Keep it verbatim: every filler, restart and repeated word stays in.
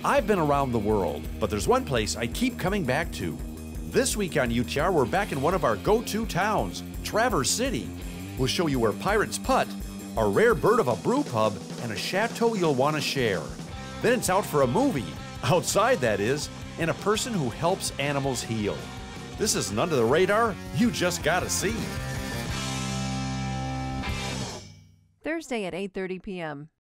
I've been around the world, but there's one place I keep coming back to. This week on U T R, we're back in one of our go-to towns, Traverse City. We'll show you where pirates putt, a rare bird of a brew pub, and a chateau you'll want to share. Then it's out for a movie, outside that is, and a person who helps animals heal. This isn't under the radar, you just gotta see. Thursday at eight thirty p m